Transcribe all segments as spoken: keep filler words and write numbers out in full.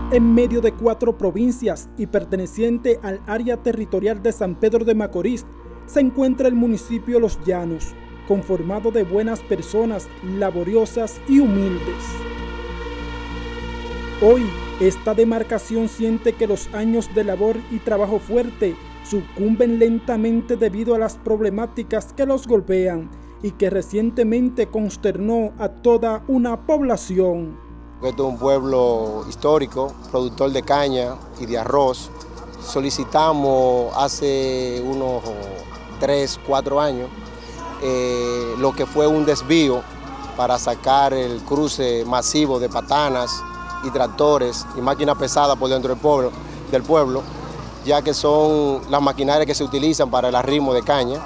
En medio de cuatro provincias y perteneciente al área territorial de San Pedro de Macorís, se encuentra el municipio Los Llanos, conformado de buenas personas, laboriosas y humildes. Hoy, esta demarcación siente que los años de labor y trabajo fuerte sucumben lentamente debido a las problemáticas que los golpean y que recientemente consternó a toda una población. Este es un pueblo histórico, productor de caña y de arroz. Solicitamos hace unos tres, cuatro años eh, lo que fue un desvío para sacar el cruce masivo de patanas y tractores y máquinas pesadas por dentro del pueblo, del pueblo, ya que son las maquinarias que se utilizan para el arrimo de caña.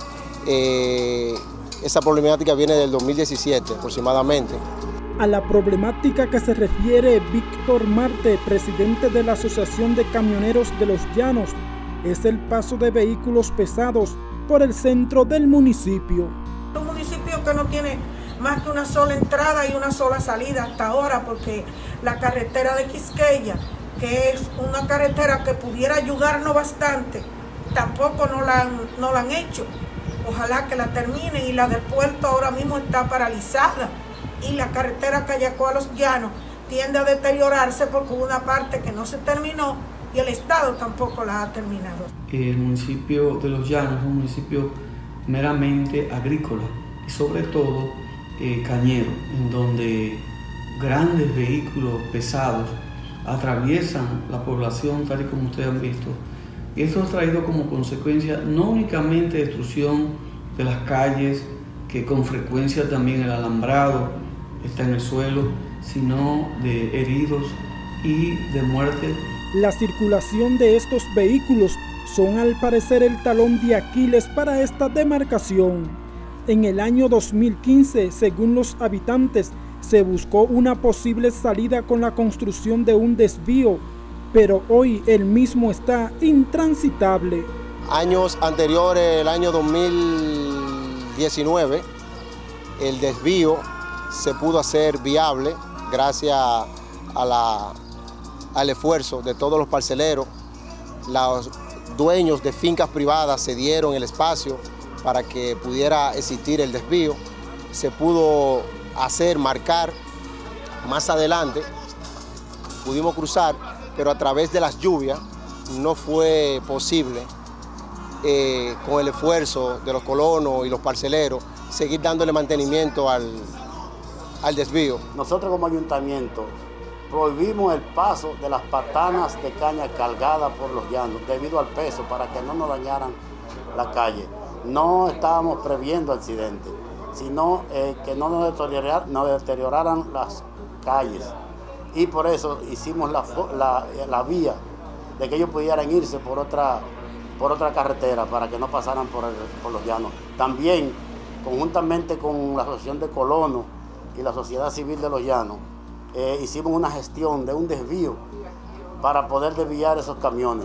Eh, esa problemática viene del dos mil diecisiete aproximadamente. A la problemática que se refiere Víctor Marte, presidente de la Asociación de Camioneros de Los Llanos, es el paso de vehículos pesados por el centro del municipio. Un municipio que no tiene más que una sola entrada y una sola salida hasta ahora, porque la carretera de Quisqueya, que es una carretera que pudiera ayudarnos bastante, tampoco no la han, no la han hecho. Ojalá que la terminen, y la del puerto ahora mismo está paralizada. Y la carretera Cayacó a Los Llanos tiende a deteriorarse porque hubo una parte que no se terminó y el Estado tampoco la ha terminado. El municipio de Los Llanos es un municipio meramente agrícola y sobre todo eh, cañero, en donde grandes vehículos pesados atraviesan la población tal y como ustedes han visto. Y esto ha traído como consecuencia no únicamente destrucción de las calles, que con frecuencia también el alambrado está en el suelo, sino de heridos y de muerte. La circulación de estos vehículos son al parecer el talón de Aquiles para esta demarcación. En el año dos mil quince, según los habitantes, se buscó una posible salida con la construcción de un desvío, pero hoy el mismo está intransitable. Años anteriores, el año dos mil diecinueve, el desvío se pudo hacer viable gracias a la, al esfuerzo de todos los parceleros. Los dueños de fincas privadas cedieron el espacio para que pudiera existir el desvío. Se pudo hacer, marcar más adelante, pudimos cruzar, pero a través de las lluvias no fue posible, eh, con el esfuerzo de los colonos y los parceleros, seguir dándole mantenimiento al, al desvío. Nosotros como ayuntamiento prohibimos el paso de las patanas de caña cargadas por Los Llanos debido al peso, para que no nos dañaran la calle. No estábamos previendo accidentes, sino eh, que no nos, deteriorar, nos deterioraran las calles. Y por eso hicimos la, la, la vía de que ellos pudieran irse por otra, por otra carretera para que no pasaran por, el, por Los Llanos. También, conjuntamente con la Asociación de Colonos y la Sociedad Civil de Los Llanos, eh, hicimos una gestión de un desvío para poder desviar esos camiones.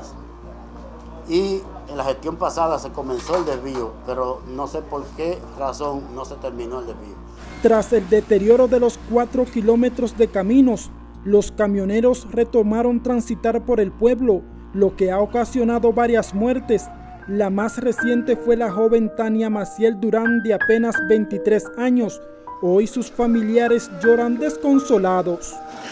Y en la gestión pasada se comenzó el desvío, pero no sé por qué razón no se terminó el desvío. Tras el deterioro de los cuatro kilómetros de caminos, los camioneros retomaron transitar por el pueblo, lo que ha ocasionado varias muertes. La más reciente fue la joven Tania Maciel Durán, de apenas veintitrés años. Hoy sus familiares lloran desconsolados.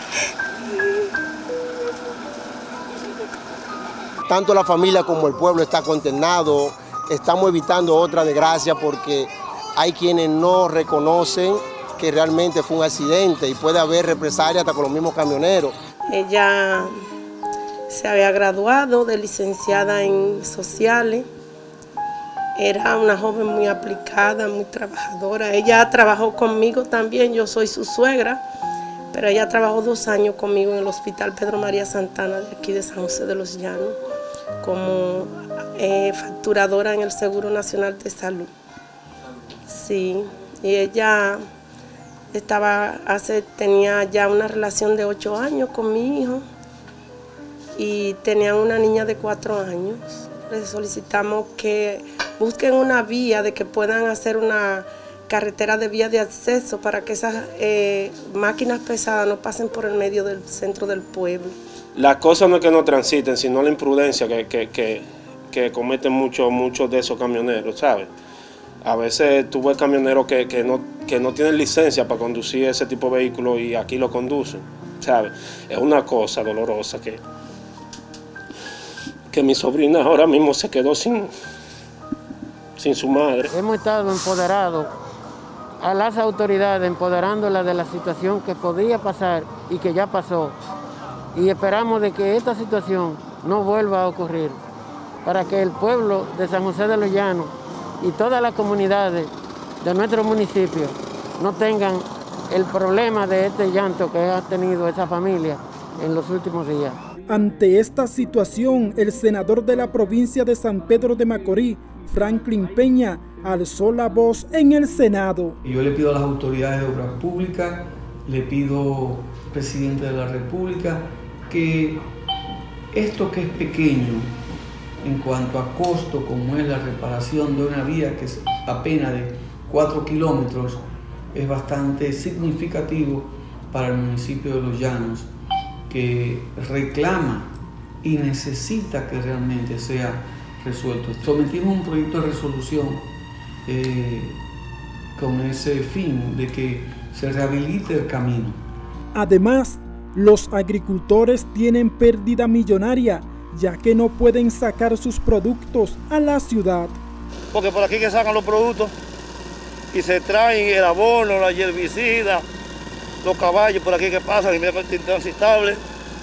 Tanto la familia como el pueblo está consternado. Estamos evitando otra desgracia porque hay quienes no reconocen que realmente fue un accidente y puede haber represalia hasta con los mismos camioneros. Ella se había graduado de licenciada en sociales. Era una joven muy aplicada, muy trabajadora. Ella trabajó conmigo también, yo soy su suegra, pero ella trabajó dos años conmigo en el Hospital Pedro María Santana de aquí de San José de Los Llanos, como eh, facturadora en el Seguro Nacional de Salud. Sí, y ella estaba hace, tenía ya una relación de ocho años con mi hijo y tenían una niña de cuatro años. Les solicitamos que busquen una vía de que puedan hacer una carretera de vía de acceso para que esas eh, máquinas pesadas no pasen por el medio del centro del pueblo. La cosa no es que no transiten, sino la imprudencia que, que, que, que cometen muchos muchos de esos camioneros, ¿sabes? A veces tú ves camioneros que, que, no, que no tienen licencia para conducir ese tipo de vehículos y aquí lo conducen, ¿sabes? Es una cosa dolorosa que, que mi sobrina ahora mismo se quedó sin, sin su madre. Hemos estado empoderados a las autoridades, empoderándolas de la situación que podía pasar y que ya pasó. Y esperamos de que esta situación no vuelva a ocurrir, para que el pueblo de San José de los Llanos y todas las comunidades de nuestro municipio no tengan el problema de este llanto que ha tenido esa familia en los últimos días. Ante esta situación, el senador de la provincia de San Pedro de Macorís, Franklin Peña, alzó la voz en el Senado. Yo le pido a las autoridades de obras públicas, le pido al presidente de la República, que esto que es pequeño en cuanto a costo, como es la reparación de una vía que es apenas de cuatro kilómetros, es bastante significativo para el municipio de Los Llanos, que reclama y necesita que realmente sea resuelto. Sometimos un proyecto de resolución eh, con ese fin de que se rehabilite el camino. Además, los agricultores tienen pérdida millonaria, ya que no pueden sacar sus productos a la ciudad. Porque por aquí que sacan los productos y se traen el abono, la herbicida, los caballos por aquí que pasan, intransitables.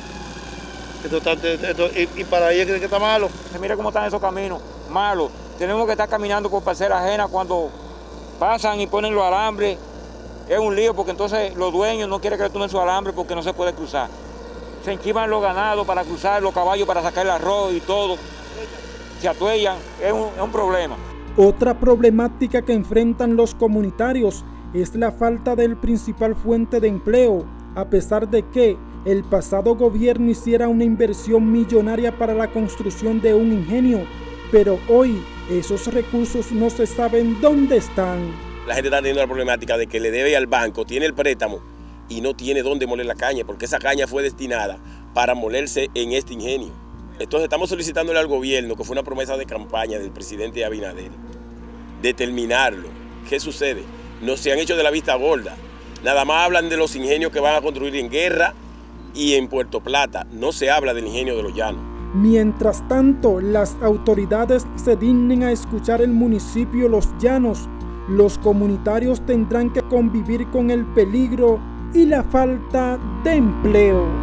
Esto está, esto, y, y para ahí es que está malo. Mira cómo están esos caminos, malos. Tenemos que estar caminando por parcelas ajenas cuando pasan y ponen los alambres. Es un lío porque entonces los dueños no quieren que le tomen su alambre porque no se puede cruzar. Se enchivan los ganados para cruzar, los caballos para sacar el arroz y todo. Se atuellan, es un, es un problema. Otra problemática que enfrentan los comunitarios es la falta del principal fuente de empleo, a pesar de que el pasado gobierno hiciera una inversión millonaria para la construcción de un ingenio, pero hoy esos recursos no se saben dónde están. La gente está teniendo la problemática de que le debe al banco, tiene el préstamo y no tiene dónde moler la caña, porque esa caña fue destinada para molerse en este ingenio. Entonces estamos solicitándole al gobierno, que fue una promesa de campaña del presidente Abinader, de terminarlo. ¿Qué sucede? No se han hecho de la vista gorda. Nada más hablan de los ingenios que van a construir en Guerra y en Puerto Plata. No se habla del ingenio de Los Llanos. Mientras tanto, las autoridades se dignen a escuchar el municipio Los Llanos. Los comunitarios tendrán que convivir con el peligro y la falta de empleo.